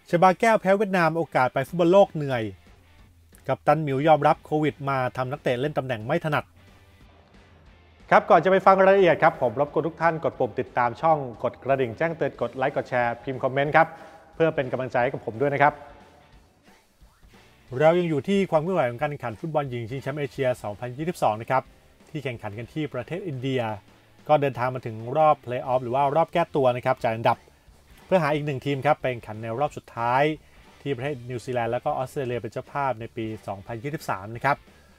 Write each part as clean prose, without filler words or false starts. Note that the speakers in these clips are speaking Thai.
ชบาแก้วแพ้เวียดนามโอกาสไปฟุตบอลโลกเหนื่อยกัปตันหมิวยอมรับโควิดมาทำนักเตะเล่นตำแหน่งไม่ถนัดครับก่อนจะไปฟังรายละเอียดครับผมรบกวนทุกท่านกดปุ่มติดตามช่องกดกระดิ่งแจ้งเตือนกดไลค์กดแชร์พิมพ์คอมเมนต์ครับเพื่อเป็นกำลังใจให้กับผมด้วยนะครับเรายังอยู่ที่ความเคลื่อนไหวของการแข่งขันฟุตบอลหญิงชิงแชมป์เอเชีย 2022 นะครับที่แข่งขันกันที่ประเทศอินเดียก็เดินทางมาถึงรอบเพลย์ออฟหรือว่ารอบแก้ตัวนะครับจากอันดับเพื่อหาอีกหนึ่งทีมครับไปแข่งขันในรอบสุดท้ายที่ประเทศนิวซีแลนด์แล้วก็ออสเตรเลียเป็นเจ้าภาพในปี 2023 นะครับ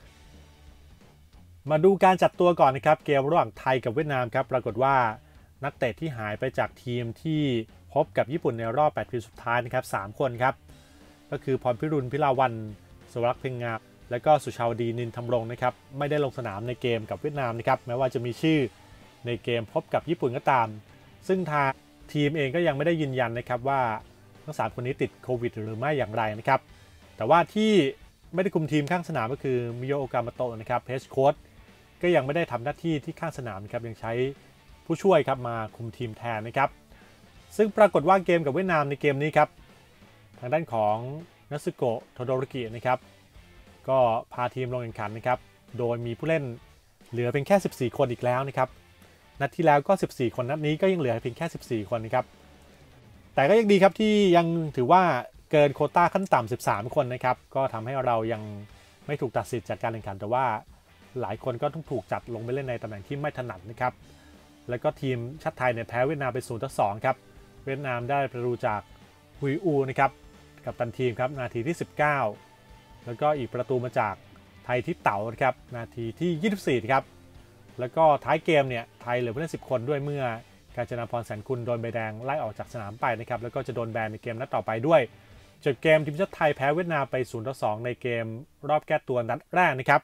มาดูการจัดตัวก่อนนะครับเกมระหว่างไทยกับเวียดนามครับปรากฏว่านักเตะที่หายไปจากทีมที่พบกับญี่ปุ่นในรอบ 8 ทีมสุดท้ายนะครับ 3 คนครับก็คือพรพิรุณพิลาวันสวรักษ์เพ็งงามและก็สุชาวดีนินธำรงนะครับไม่ได้ลงสนามในเกมกับเวียดนามนะครับแม้ว่าจะมีชื่อในเกมพบกับญี่ปุ่นก็ตามซึ่งทางทีมเองก็ยังไม่ได้ยืนยันนะครับว่าทั้ง3คนนี้ติดโควิดหรือไม่อย่างไรนะครับแต่ว่าที่ไม่ได้คุมทีมข้างสนามก็คือมิโยโอกามาโตะนะครับเฮดโค้ชก็ยังไม่ได้ทำหน้าที่ที่ข้างสนามครับยังใช้ผู้ช่วยครับมาคุมทีมแทนนะครับซึ่งปรากฏว่าเกมกับเวียดนามในเกมนี้ครับทางด้านของนัสึโกะโทโดริกินะครับก็พาทีมลงแข่งขันนะครับโดยมีผู้เล่นเหลือเพียงแค่14คนอีกแล้วนะครับนัดที่แล้วก็14คนนัดนี้ก็ยังเหลือเพียงแค่14คนนะครับแต่ก็ยังดีครับที่ยังถือว่าเกินโควต้าขั้นต่ำ13คนนะครับก็ทำให้เรายังไม่ถูกตัดสิทธิ์จากการแข่งขันแต่ว่าหลายคนก็ต้องถูกจัดลงไปเล่นในตำแหน่งที่ไม่ถนัดนะครับแล้วก็ทีมชาติไทยเนี่ยแพ้เวียดนามไป0-2ครับเวียดนามได้ประตูจากฮุยอูนะครับกัปตันทีมครับนาทีที่19แล้วก็อีกประตูมาจากไทยทิศเต๋าครับนาทีที่24ครับแล้วก็ท้ายเกมเนี่ยไทยเหลือผู้เล่น10คนด้วยเมื่อกาญจนาพรแสนคุณโดนใบแดงไล่ออกจากสนามไปนะครับแล้วก็จะโดนแบนในเกมนัดต่อไปด้วยจบเกมทีมชาติไทยแพ้เวียดนามไป0-2ในเกมรอบแก้ตัวนัดแรกนะครับ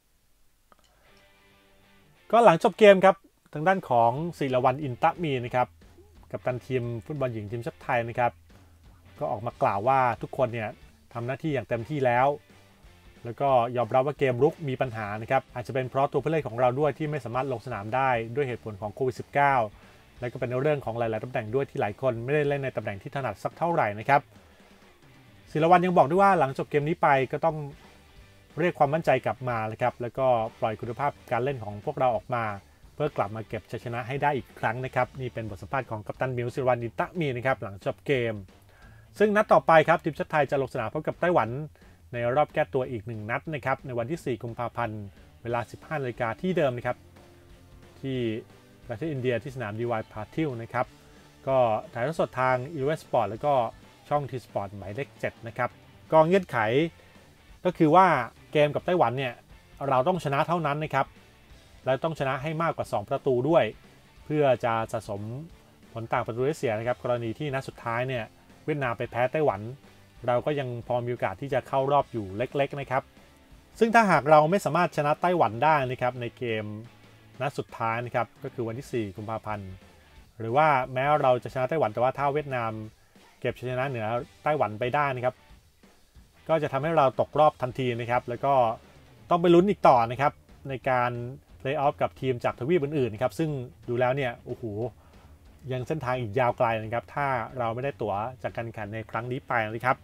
ก็หลังจบเกมครับทางด้านของศิรวรรณอินตะมีนะครับกัปตันทีมฟุตบอลหญิงทีมชาติไทยนะครับก็ออกมากล่าวว่าทุกคนเนี่ยทำหน้าที่อย่างเต็มที่แล้วก็ยอมรับว่าเกมรุกมีปัญหานะครับอาจจะเป็นเพราะตัวผู้เล่นของเราด้วยที่ไม่สามารถลงสนามได้ด้วยเหตุผลของโควิด -19 และก็เป็นเรื่องของหลายๆตำแหน่งด้วยที่หลายคนไม่ได้เล่นในตำแหน่งที่ถนัดสักเท่าไหร่นะครับศิรวรรณยังบอกด้วยว่าหลังจบเกมนี้ไปก็ต้องเรียกความมั่นใจกลับมานะครับแล้วก็ปล่อยคุณภาพการเล่นของพวกเราออกมาเพื่อกลับมาเก็บชัยชนะให้ได้อีกครั้งนะครับนี่เป็นบทสัมภาษณ์ของกัปตันหมิวศิรวรรณอินตะมีนะครับหลังจบเกมซึ่งนัดต่อไปครับทีมชาติไทยจะลงสนามพบกับไต้หวันในรอบแก้ตัวอีก1นัดนะครับในวันที่4กุมภาพันธ์เวลา 15 นาฬิกาที่เดิมนะครับที่ประเทศอินเดียที่สนาม DY Patil นะครับก็ถ่ายทอดสดทาง US Sport แล้วก็ช่อง T-Sport หมายเลข 7นะครับก็เงื่อนไขก็คือว่าเกมกับไต้หวันเนี่ยเราต้องชนะเท่านั้นนะครับและต้องชนะให้มากกว่า2ประตูด้วยเพื่อจะสะสมผลต่างประตูได้เสียนะครับกรณีที่นัดสุดท้ายเนี่ยเวียดนามไปแพ้ไต้หวันเราก็ยังพอมีโอกาสที่จะเข้ารอบอยู่เล็กๆนะครับซึ่งถ้าหากเราไม่สามารถชนะไต้หวันได้นะครับในเกมนัดสุดท้ายนะครับก็คือวันที่4กุมภาพันธ์หรือว่าแม้เราจะชนะไต้หวันแต่ว่าถ้าเวียดนามเก็บชัยชนะเหนือไต้หวันไปได้นะครับก็จะทำให้เราตกรอบทันทีนะครับแล้วก็ต้องไปลุ้นอีกต่อนะครับในการเพลย์ออฟกับทีมจากทวีปอื่นๆนะครับซึ่งดูแล้วเนี่ยโอ้โหยังเส้นทางอีกยาวไกลนะครับถ้าเราไม่ได้ตั๋วจากการแข่งขันในครั้งนี้ไปนะครับ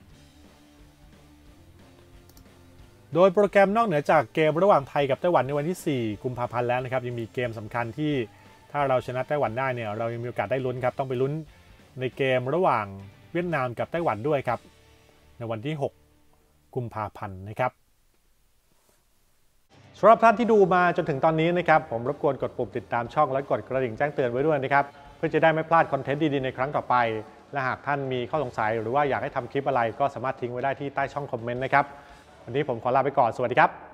โดยโปรแกรมนอกเหนือจากเกมระหว่างไทยกับไต้หวันในวันที่4กุมภาพันธ์แล้วนะครับยังมีเกมสำคัญที่ถ้าเราชนะไต้หวันได้เนี่ยเรายังมีโอกาสได้ลุ้นครับต้องไปลุ้นในเกมระหว่างเวียดนามกับไต้หวันด้วยครับในวันที่6กุมภาพันธ์นะครับสำหรับท่านที่ดูมาจนถึงตอนนี้นะครับผมรบกวนกดปุ่มติดตามช่องและกดกระดิ่งแจ้งเตือนไว้ด้วยนะครับเพื่อจะได้ไม่พลาดคอนเทนต์ดีๆในครั้งต่อไปและหากท่านมีข้อสงสัยหรือว่าอยากให้ทำคลิปอะไรก็สามารถทิ้งไว้ได้ที่ใต้ช่องคอมเมนต์นะครับวันนี้ผมขอลาไปก่อนสวัสดีครับ